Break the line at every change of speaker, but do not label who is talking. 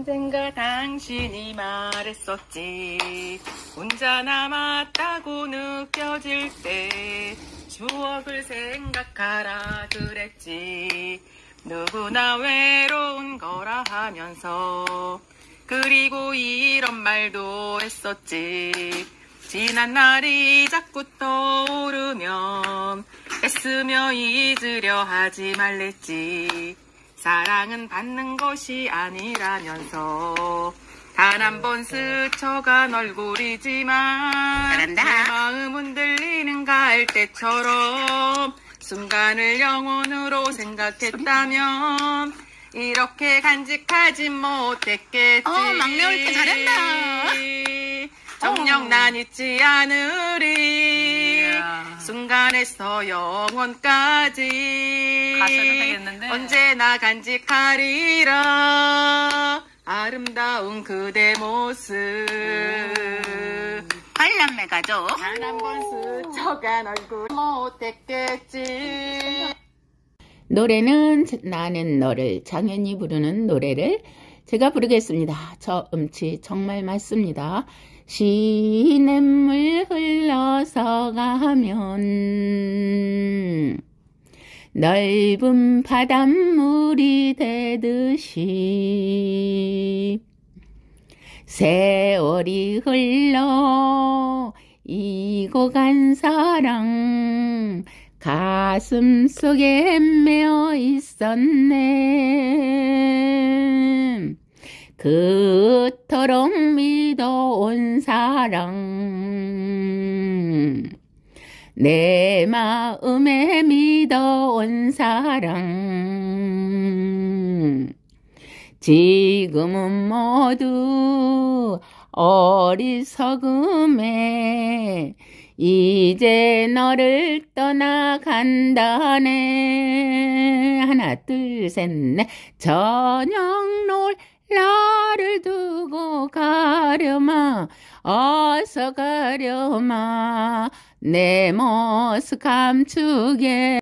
언젠가 당신이 말했었지. 혼자 남았다고 느껴질 때 추억을 생각하라 그랬지. 누구나 외로운 거라 하면서 그리고 이런 말도 했었지. 지난 날이 자꾸 떠오르면 애쓰며 잊으려 하지 말랬지. 사랑은 받는 것이 아니라면서 단 한 번 스쳐간 얼굴이지만 내 마음은 들리는 갈대처럼 순간을 영원으로 생각했다면 이렇게 간직하지 못했겠지.
막내 올 때 잘한다.
정녕 난 잊지 않으리. 순간에서 영원까지
가셔도 되겠는데.
언제나 간직하리라. 아름다운 그대 모습.
팔남매 가족.
단 한 번 스쳐간 얼굴 못했겠지.
노래는 나는 너를 장현이 부르는 노래를 제가 부르겠습니다. 저 음치 정말 맞습니다. 시냇물 흘러서 가면 넓은 바닷물이 되듯이 세월이 흘러 이고 간 사랑 가슴 속에 메어 있었네. 그토록 믿어온 사랑 내 마음에 믿어온 사랑 지금은 모두 어리석음에 이제 너를 떠나간다네. 하나 둘 셋 넷. 저녁 놀라를 두고 가려마. 어서 가려마. 내 모습 감추게.